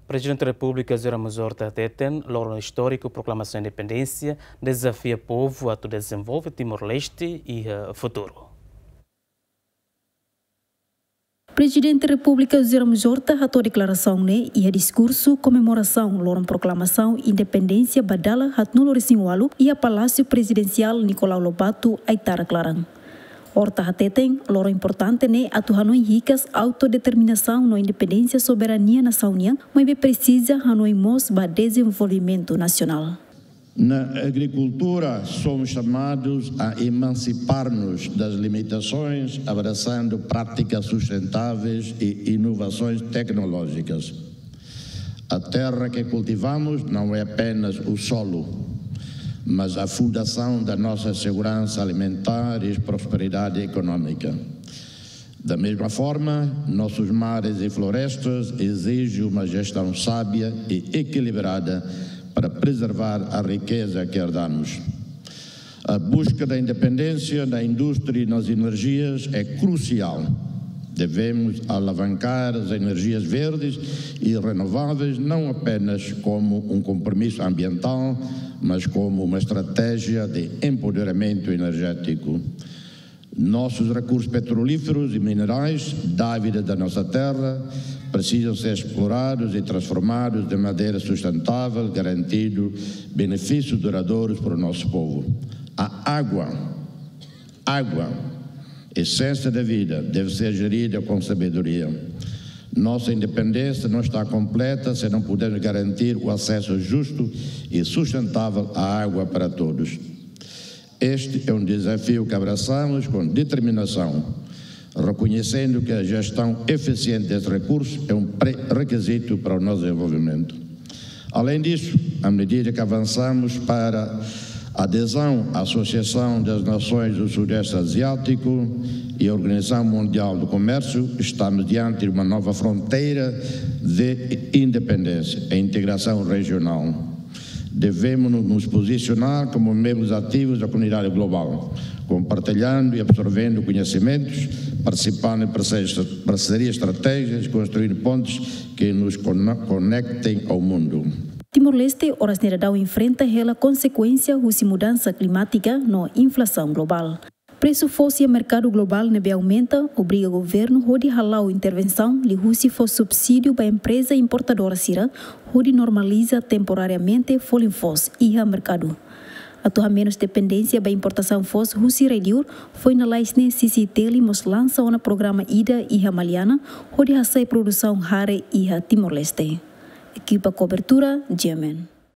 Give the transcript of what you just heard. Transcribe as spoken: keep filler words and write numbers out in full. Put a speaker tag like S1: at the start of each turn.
S1: Presidente da República, Zé Ramos Horta Teten, loro histórico proclamação da independência, desafia o povo a desenvolver Timor-Leste e uh, futuro.
S2: Presidente da República, Zé Ramos Horta, a declaração né, e a discurso comemoração, loro proclamação independência badala hat nulo resingualu e a Palácio Presidencial Nicolau Lobato Aitara Clarang. Horta hateten, loro importante né, atu hanoi ricas autodeterminação no independência soberania nação niang, mas bem precisa hanoi mos ba desenvolvimento nacional.
S3: Na agricultura, somos chamados a emancipar-nos das limitações, abraçando práticas sustentáveis e inovações tecnológicas. A terra que cultivamos não é apenas o solo, mas a fundação da nossa segurança alimentar e prosperidade econômica. Da mesma forma, nossos mares e florestas exigem uma gestão sábia e equilibrada para preservar a riqueza que herdamos. A busca da independência da indústria e nas energias é crucial. Devemos alavancar as energias verdes e renováveis não apenas como um compromisso ambiental, mas como uma estratégia de empoderamento energético. Nossos recursos petrolíferos e minerais, dávida da nossa terra, precisam ser explorados e transformados de maneira sustentável, garantindo benefícios duradouros para o nosso povo. A água, água, essência da vida, deve ser gerida com sabedoria. Nossa independência não está completa se não pudermos garantir o acesso justo e sustentável à água para todos. Este é um desafio que abraçamos com determinação, reconhecendo que a gestão eficiente desses recursos é um pré-requisito para o nosso desenvolvimento. Além disso, à medida que avançamos para a adesão à Associação das Nações do Sudeste Asiático e a Organização Mundial do Comércio, estamos diante de uma nova fronteira de independência, a integração regional. Devemos nos posicionar como membros ativos da comunidade global, compartilhando e absorvendo conhecimentos, participando em parcerias estratégicas, construindo pontes que nos conectem ao mundo.
S2: Timor-Leste, horas neradão enfrenta a consequência da mudança climática na inflação global. Preço fosse mercado global nebe aumenta, obriga o governo a halau intervenção, li husi for subsídio para a empresa importadora sira, onde normaliza temporariamente folha fos e a mercado. A menos dependência da importação fos husi reduir, foi na laisne C C T L mos lança o programa Ida e a Maliana, onde a sai produção rare e a Timor-Leste. Equipa cobertura, Yemen.